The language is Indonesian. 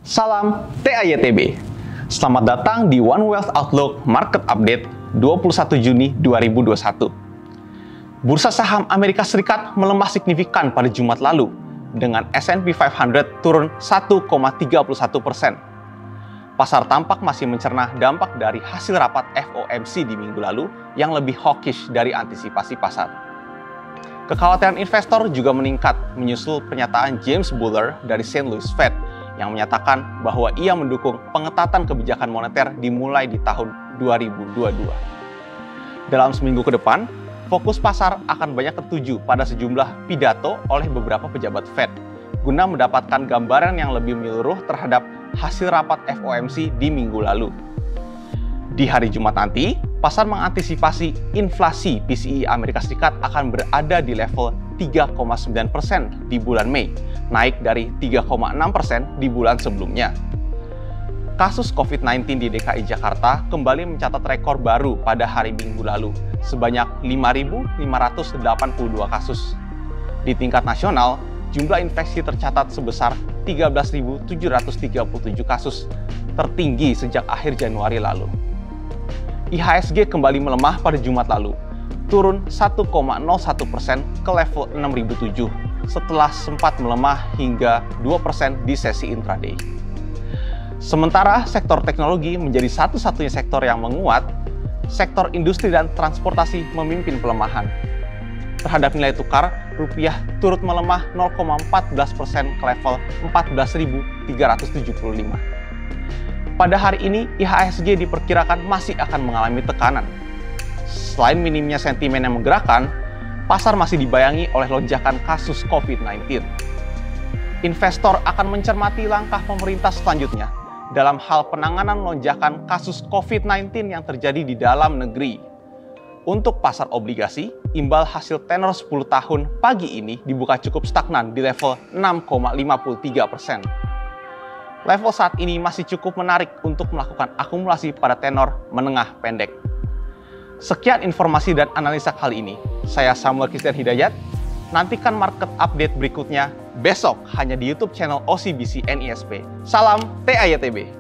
Salam TAYTB. Selamat datang di One Wealth Outlook Market Update 21 Juni 2021. Bursa saham Amerika Serikat melemah signifikan pada Jumat lalu, dengan S&P 500 turun 1,31%. Pasar tampak masih mencerna dampak dari hasil rapat FOMC di minggu lalu yang lebih hawkish dari antisipasi pasar. Kekhawatiran investor juga meningkat menyusul pernyataan James Buller dari St. Louis Fed yang menyatakan bahwa ia mendukung pengetatan kebijakan moneter dimulai di tahun 2022. Dalam seminggu ke depan, fokus pasar akan banyak tertuju pada sejumlah pidato oleh beberapa pejabat Fed, guna mendapatkan gambaran yang lebih menyeluruh terhadap hasil rapat FOMC di minggu lalu. Di hari Jumat nanti, pasar mengantisipasi inflasi PCE Amerika Serikat akan berada di level 3,9% di bulan Mei, naik dari 3,6% di bulan sebelumnya. Kasus COVID-19 di DKI Jakarta kembali mencatat rekor baru pada hari Minggu lalu, sebanyak 5.582 kasus. Di tingkat nasional, jumlah infeksi tercatat sebesar 13.737 kasus, tertinggi sejak akhir Januari lalu. IHSG kembali melemah pada Jumat lalu, turun 1,01% ke level 6.007 setelah sempat melemah hingga 2% di sesi intraday. Sementara sektor teknologi menjadi satu-satunya sektor yang menguat, sektor industri dan transportasi memimpin pelemahan. Terhadap nilai tukar, rupiah turut melemah 0,14% ke level 14.375. Pada hari ini, IHSG diperkirakan masih akan mengalami tekanan. Selain minimnya sentimen yang menggerakkan, pasar masih dibayangi oleh lonjakan kasus COVID-19. Investor akan mencermati langkah pemerintah selanjutnya dalam hal penanganan lonjakan kasus COVID-19 yang terjadi di dalam negeri. Untuk pasar obligasi, imbal hasil tenor 10 tahun pagi ini dibuka cukup stagnan di level 6,53%. Level saat ini masih cukup menarik untuk melakukan akumulasi pada tenor menengah pendek. Sekian informasi dan analisa kali ini. Saya Samuel Christian Hidayat. Nantikan market update berikutnya besok hanya di YouTube channel OCBC NISP. Salam TAYTB.